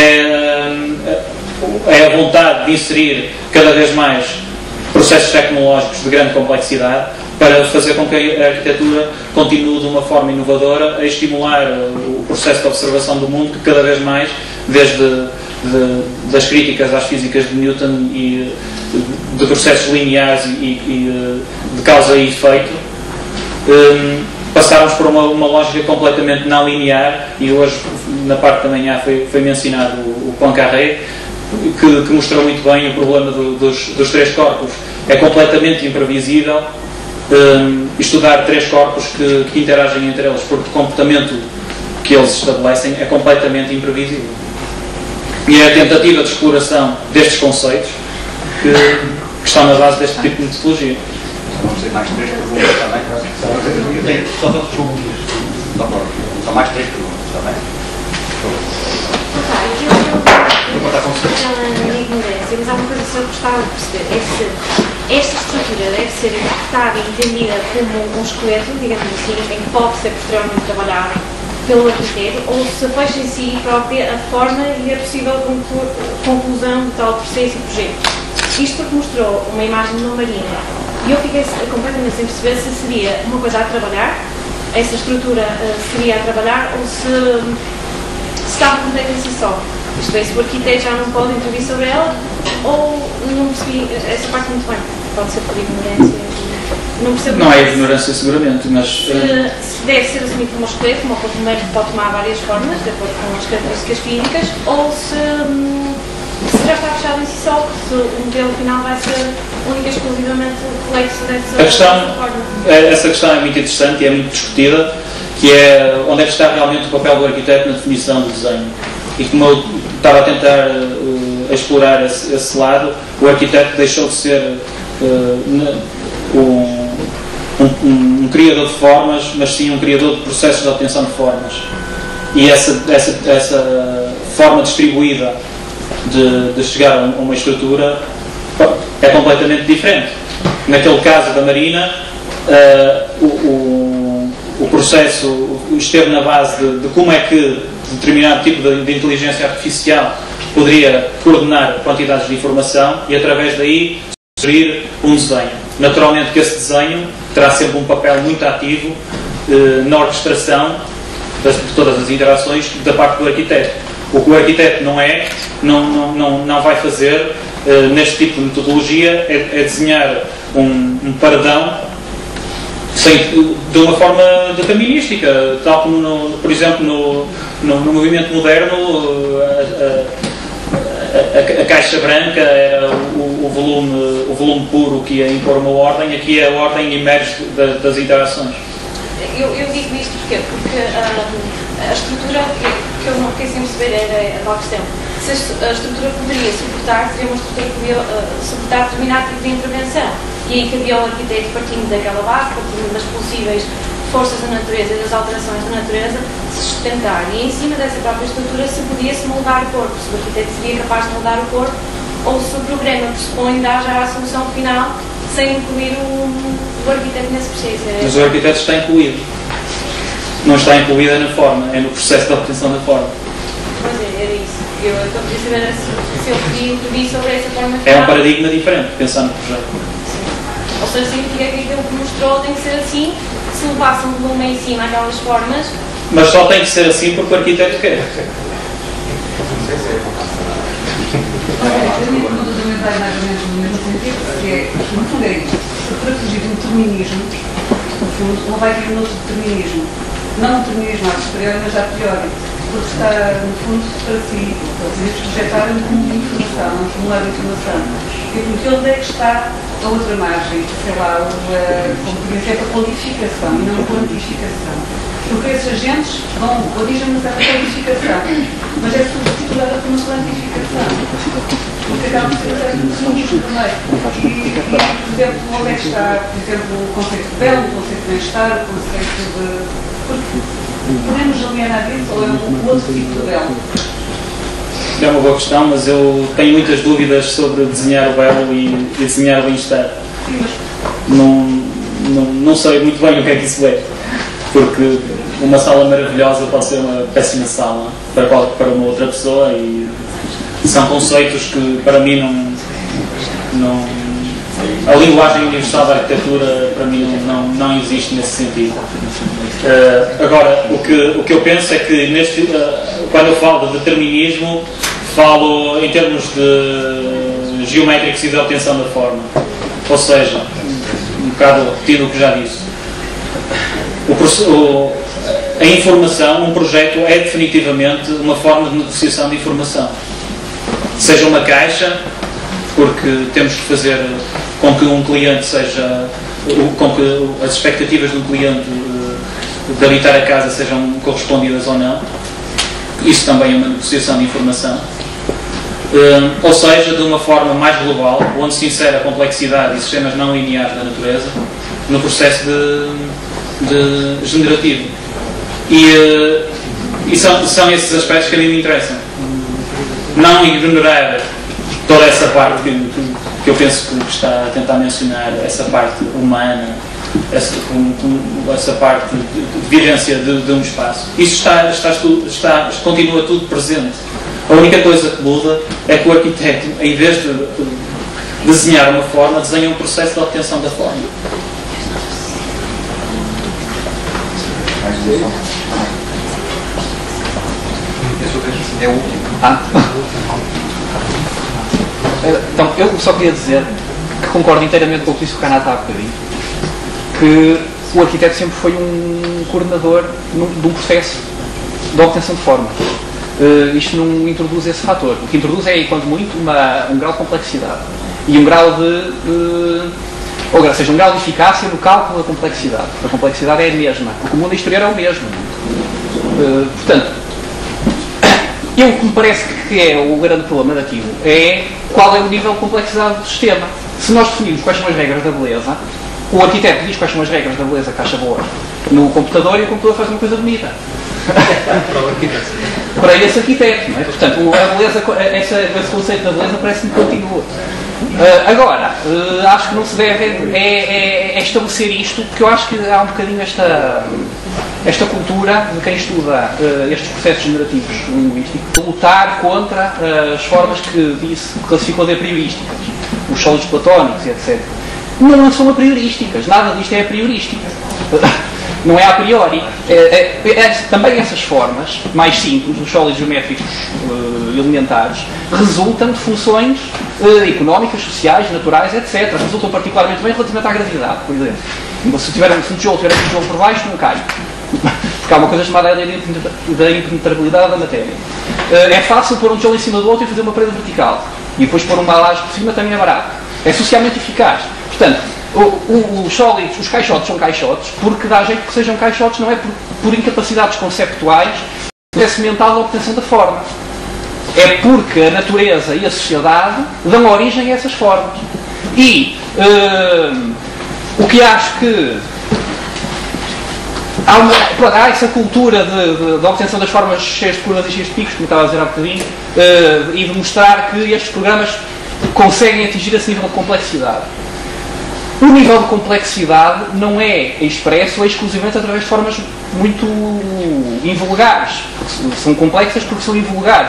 é a vontade de inserir cada vez mais processos tecnológicos de grande complexidade para fazer com que a arquitetura continue de uma forma inovadora a estimular o processo de observação do mundo, que cada vez mais, desde das críticas às físicas de Newton e de processos lineares e de causa e efeito, passámos por uma lógica completamente não linear, e hoje na parte da manhã foi mencionado o Poincaré, que mostrou muito bem o problema dos três corpos. É completamente imprevisível estudar três corpos que interagem entre eles, porque o comportamento que eles estabelecem é completamente imprevisível. E é a tentativa de exploração destes conceitos que estão na base deste tipo de metodologia. Vamos ter mais três perguntas também. Eu tenho só outras perguntas. São mais três perguntas também. Na ignorância, mas há uma coisa que eu gostava de perceber, é se esta estrutura deve ser interpretada e entendida como um esqueleto, digamos assim, em que pode ser posteriormente trabalhado pelo arquiteto, ou se fecha em si própria a forma e a possível conclusão de tal processo e projeto. Isto porque mostrou uma imagem de uma marina, e eu fiquei completamente sem perceber se seria uma coisa a trabalhar, essa estrutura seria a trabalhar, ou se estava contente em si só. Isto é, se o arquiteto já não pode intervir sobre ela, ou não percebi essa parte muito bem. Pode ser por ignorância. Não percebo. Não é ignorância, seguramente, mas. Se deve ser assumido como um esqueleto, como o primeiro pode tomar várias formas, de acordo com as características físicas, ou se já está fechado em si só, se o modelo final vai ser única e exclusivamente reflexo essa questão é muito interessante e é muito discutida, que é onde é que está realmente o papel do arquiteto na definição do desenho. E como eu estava a tentar explorar esse lado, o arquiteto deixou de ser um criador de formas, mas sim um criador de processos de obtenção de formas. E essa forma distribuída de chegar a uma estrutura é completamente diferente. Naquele caso da Marina, o processo esteve na base de como é que determinado tipo de inteligência artificial poderia coordenar quantidades de informação e, através daí, sugerir um desenho. Naturalmente que esse desenho terá sempre um papel muito ativo na orquestração de todas as interações da parte do arquiteto. O que o arquiteto não vai fazer neste tipo de metodologia é desenhar um paredão de uma forma determinística, tal como, por exemplo, no movimento moderno, a caixa branca era o volume puro que ia impor uma ordem, aqui a ordem emerge das interações. Eu digo isto porque a estrutura que eu não fiquei sem perceber era a tal questão. Se a estrutura poderia suportar, seria uma estrutura que poderia suportar determinado tipo de intervenção. E aí cabia ao arquiteto, partindo daquela base, partindo das possíveis forças da natureza e das alterações da natureza, se sustentar. E em cima dessa própria estrutura se podia-se moldar o corpo, se o arquiteto seria capaz de moldar o corpo, ou se o programa pressupõe dar já a solução final sem incluir o arquiteto nesse processo. Mas o arquiteto está incluído. Não está incluída na forma, é no processo de obtenção da forma. Pois é, era isso. Eu queria saber se eu podia intervir sobre essa forma final. É um paradigma diferente, pensar no projeto. Ou seja, significa que aquilo que mostrou tem que ser assim, se levassem um volume em cima aquelas formas. Mas só tem que ser assim porque o arquiteto quer. A minha pergunta também vai mais ou menos no mesmo sentido, que é, no fundo é isto, se para fugir de um determinismo, no fundo, não vai vir um outro determinismo. Não um determinismo a posteriori, mas a priori. Porque está, no fundo, para si, eles projetaram como informação, um formulário de informação. E porque onde é que está a outra margem, sei lá, como por exemplo, a qualificação e não a quantificação. Porque esses agentes vão, origem-nos a qualificação, mas é substituída por uma quantificação. Porque acaba de ser muito justo também. E, por exemplo, onde é que está, por exemplo, o conceito de belo, o conceito de bem-estar, o conceito de... Porque podemos alienar isso ou é um outro tipo de belo? É uma boa questão, mas eu tenho muitas dúvidas sobre desenhar o belo e desenhar o bem-estar. Não sei muito bem o que é que isso é, porque uma sala maravilhosa pode ser uma péssima sala para uma outra pessoa e são conceitos que para mim a linguagem universal da arquitetura para mim não existe nesse sentido. Agora, o que eu penso é que quando eu falo de determinismo, falo em termos de geométricos e de obtenção da forma. Ou seja, um bocado repetindo o que já disse, a informação, um projeto é definitivamente uma forma de negociação de informação. Seja uma caixa, porque temos que fazer com que um cliente com que as expectativas do cliente de habitar a casa sejam correspondidas ou não. Isso também é uma negociação de informação. Ou seja, de uma forma mais global, onde se insere a complexidade e sistemas não lineares da natureza no processo de generativo. E são esses aspectos que a mim me interessam. Não ignorar toda essa parte que eu penso que está a tentar mencionar, essa parte humana, essa parte de vivência de um espaço. Isso continua tudo presente. A única coisa que muda é que o arquiteto, em vez de desenhar uma forma, desenha um processo de obtenção da forma. É o último. Então, eu só queria dizer que concordo inteiramente com o que disse o Renato há bocadinho, que o arquiteto sempre foi um coordenador de um processo de obtenção de forma. Isto não introduz esse fator. O que introduz é, quanto muito, um grau de complexidade e um grau ou seja, um grau de eficácia no cálculo da complexidade. A complexidade é a mesma. O comum da exterior é o mesmo. Portanto, o que me parece que é o grande problema daquilo é qual é o nível de complexidade do sistema. Se nós definimos quais são as regras da beleza, o arquiteto diz quais são as regras da beleza que acha boa no computador e o computador faz uma coisa bonita. Para esse arquiteto, não é? Portanto, a beleza, esse conceito da beleza parece-me que continua. Agora, acho que não se deve estabelecer isto, porque eu acho que há um bocadinho esta cultura de quem estuda estes processos generativos linguísticos de lutar contra as formas que classificou de apriorísticas, os sólidos platónicos e etc. Não são apriorísticas, nada disto é apriorística. Não é a priori. Também essas formas, mais simples, os sólidos geométricos elementares, resultam de funções económicas, sociais, naturais, etc. Resultam particularmente bem relativamente à gravidade, por exemplo. Se um tijolo tiver um tijolo por baixo, não cai. Porque há uma coisa chamada a lei da impenetrabilidade da matéria. É fácil pôr um tijolo em cima do outro e fazer uma parede vertical. E depois pôr uma laje por cima também é barato. É socialmente eficaz. Portanto, os sólidos, os caixotes são caixotes porque dá jeito que sejam caixotes, não é por incapacidades conceptuais, processo mental da obtenção da forma. É porque a natureza e a sociedade dão origem a essas formas. E o que acho que há essa cultura de obtenção das formas cheias de curvas e cheias de picos, como estava a dizer há bocadinho, e de mostrar que estes programas conseguem atingir esse nível de complexidade. O nível de complexidade não é expresso exclusivamente através de formas muito invulgares. São complexas porque são invulgares.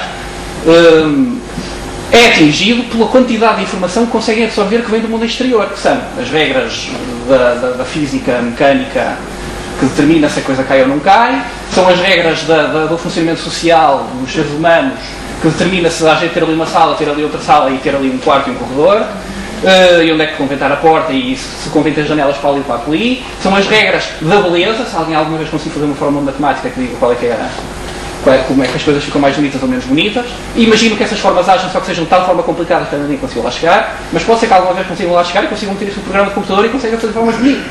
É atingido pela quantidade de informação que conseguem absorver que vem do mundo exterior, que são as regras da física mecânica que determina se a coisa cai ou não cai, são as regras do funcionamento social dos seres humanos que determina se há jeito de ter ali uma sala, ter ali outra sala e ter ali um quarto e um corredor, e onde é que convém estar a porta e se convém ter janelas para ali ou para ali. São as regras da beleza, se alguém alguma vez conseguir fazer uma fórmula matemática que diga como é que as coisas ficam mais bonitas ou menos bonitas. E imagino que essas formas agem, só que sejam de tal forma complicadas que ninguém consiga lá chegar, mas pode ser que alguma vez consigam lá chegar e consigam ter isso no programa de computador e consigam fazer formas bonitas.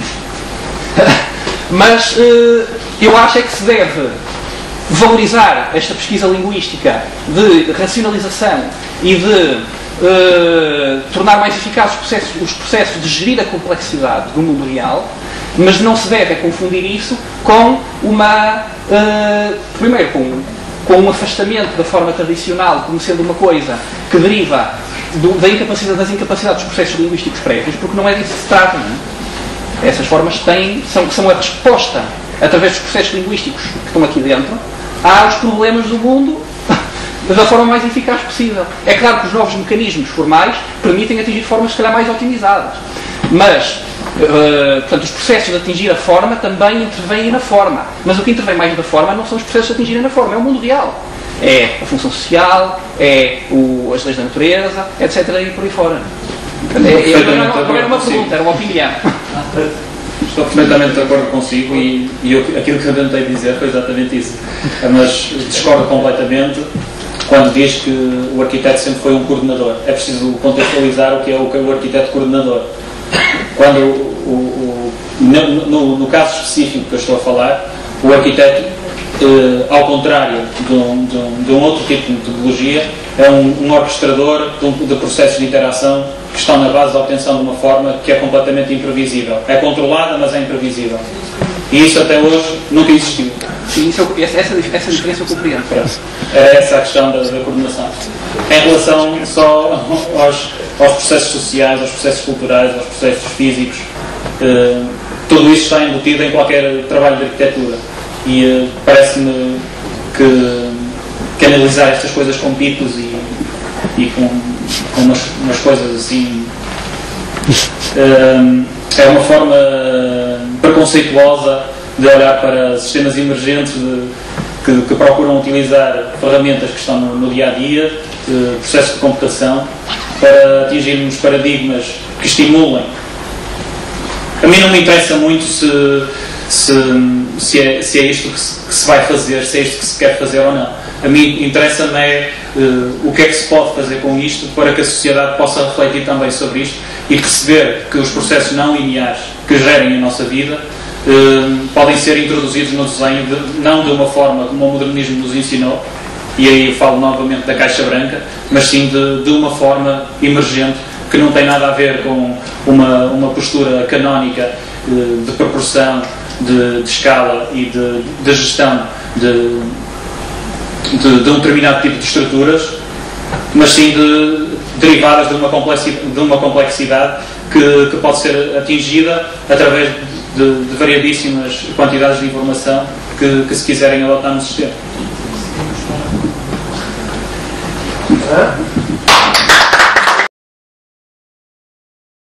Mas eu acho é que se deve valorizar esta pesquisa linguística de racionalização e de tornar mais eficazes os processos de gerir a complexidade do mundo real, mas não se deve confundir isso com primeiro com um afastamento da forma tradicional como sendo uma coisa que deriva das incapacidades dos processos linguísticos prévios, porque não é disso que se trata, não é? Essas formas são a resposta, através dos processos linguísticos que estão aqui dentro, aos problemas do mundo da forma mais eficaz possível. É claro que os novos mecanismos formais permitem atingir formas, se calhar, mais otimizadas. Mas, portanto, os processos de atingir a forma também intervêm na forma. Mas o que intervém mais na forma não são os processos de atingirem na forma, é o mundo real. É a função social, as leis da natureza, etc. e por aí fora. Não era uma pergunta, era uma opinião. Estou perfeitamente de acordo consigo e aquilo que eu tentei dizer foi exatamente isso. Mas discordo completamente quando diz que o arquiteto sempre foi um coordenador. É preciso contextualizar o que é o arquiteto coordenador. Quando, no caso específico que eu estou a falar, o arquiteto, ao contrário de um outro tipo de metodologia, é um orquestrador de processos de interação que estão na base da obtenção de uma forma que é completamente imprevisível. É controlada, mas é imprevisível. E isso até hoje nunca existiu. Sim, essa diferença eu compreendo. Era essa a questão da coordenação. Em relação só aos processos sociais, aos processos culturais, aos processos físicos, tudo isso está embutido em qualquer trabalho de arquitetura. E parece-me que analisar estas coisas com picos e com umas coisas assim é uma forma preconceituosa de olhar para sistemas emergentes que procuram utilizar ferramentas que estão no dia a dia, processos de computação, para atingirmos paradigmas que estimulem. A mim não me interessa muito se é isto que se vai fazer, se é isto que se quer fazer ou não. A mim interessa-me o que é que se pode fazer com isto para que a sociedade possa refletir também sobre isto e perceber que os processos não lineares que gerem a nossa vida podem ser introduzidos no desenho não de uma forma como o modernismo nos ensinou, e aí eu falo novamente da caixa branca, mas sim de uma forma emergente que não tem nada a ver com uma postura canónica de proporção, de escala e de gestão de um determinado tipo de estruturas, mas sim derivadas de uma complexidade que pode ser atingida através de variadíssimas quantidades de informação que se quiserem adotar no sistema.